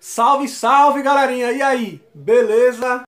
Salve, salve, galerinha! E aí, beleza?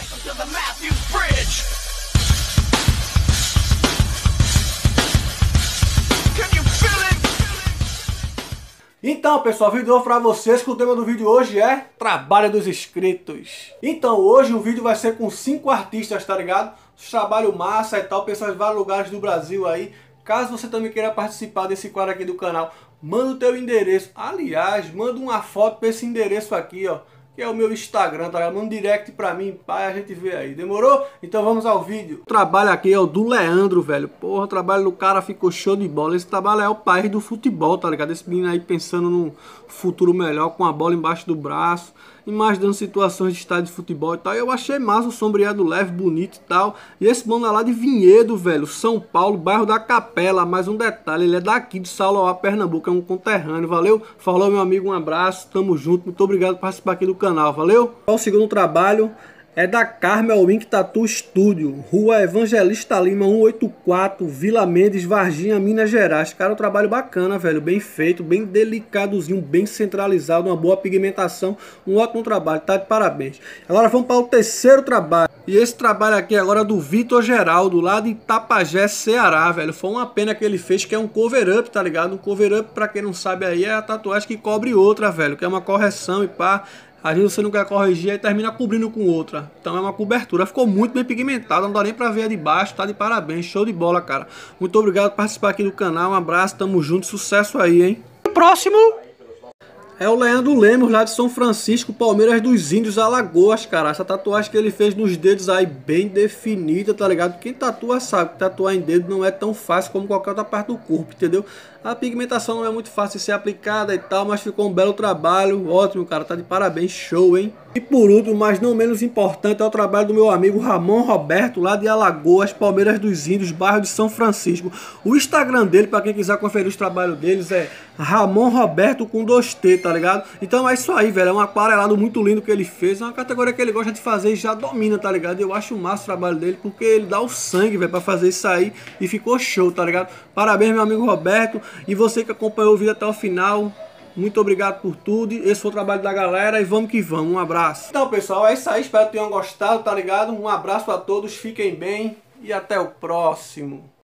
Então, pessoal, vídeo novo pra vocês, que o tema do vídeo hoje é trabalho dos inscritos. Então, hoje o vídeo vai ser com 5 artistas, tá ligado? Trabalho massa e tal, pessoas de vários lugares do Brasil aí. Caso você também queira participar desse quadro aqui do canal, manda o teu endereço. Aliás, manda uma foto pra esse endereço aqui, ó, que é o meu Instagram, tá ligado? Manda um direct pra mim, pai, a gente vê aí. Demorou? Então vamos ao vídeo. O trabalho aqui é o do Leandro, velho. Porra, o trabalho do cara ficou show de bola. Esse trabalho é o país do futebol, tá ligado? Esse menino aí pensando num futuro melhor, com a bola embaixo do braço, imaginando situações de estádio de futebol e tal. Eu achei massa, o sombreado leve, bonito e tal. E esse mano é lá de Vinhedo, velho, São Paulo, bairro da Capela. Mais um detalhe, ele é daqui de Sauloá, Pernambuco, é um conterrâneo, valeu? Falou, meu amigo, um abraço, tamo junto, muito obrigado por participar aqui do canal, valeu? O segundo trabalho é da Carmel Ink Tattoo Studio, Rua Evangelista Lima 184, Vila Mendes, Varginha, Minas Gerais. Cara, um trabalho bacana, velho, bem feito, bem delicadozinho, bem centralizado, uma boa pigmentação, um ótimo trabalho, tá de parabéns. Agora vamos para o terceiro trabalho. E esse trabalho aqui agora é do Vitor Geraldo, lá de Itapajé, Ceará, velho. Foi uma pena que ele fez, que é um cover-up, tá ligado? Um cover-up, pra quem não sabe aí, é a tatuagem que cobre outra, velho, que é uma correção e pá. Às vezes você não quer corrigir e termina cobrindo com outra. Então é uma cobertura. Ficou muito bem pigmentado. Não dá nem pra ver a de baixo. Tá de parabéns. Show de bola, cara. Muito obrigado por participar aqui do canal. Um abraço. Tamo junto. Sucesso aí, hein? O próximo é o Leandro Lemos, lá de São Francisco, Palmeiras dos Índios, Alagoas, cara. Essa tatuagem que ele fez nos dedos aí, bem definida, tá ligado? Quem tatua sabe que tatuar em dedo não é tão fácil como qualquer outra parte do corpo, entendeu? A pigmentação não é muito fácil de ser aplicada e tal, mas ficou um belo trabalho. Ótimo, cara. Tá de parabéns. Show, hein? E por último, mas não menos importante, é o trabalho do meu amigo Ramon Roberto, lá de Alagoas, Palmeiras dos Índios, bairro de São Francisco. O Instagram dele, para quem quiser conferir os trabalhos deles, é Ramon Roberto com 2T, tá ligado? Então é isso aí, velho. É um aquarelado muito lindo que ele fez. É uma categoria que ele gosta de fazer e já domina, tá ligado? Eu acho massa o trabalho dele, porque ele dá o sangue, velho, pra fazer isso aí. E ficou show, tá ligado? Parabéns, meu amigo Roberto. E você que acompanhou o vídeo até o final, muito obrigado por tudo. Esse foi o trabalho da galera e vamos que vamos. Um abraço. Então, pessoal, é isso aí. Espero que tenham gostado, tá ligado? Um abraço a todos, fiquem bem e até o próximo.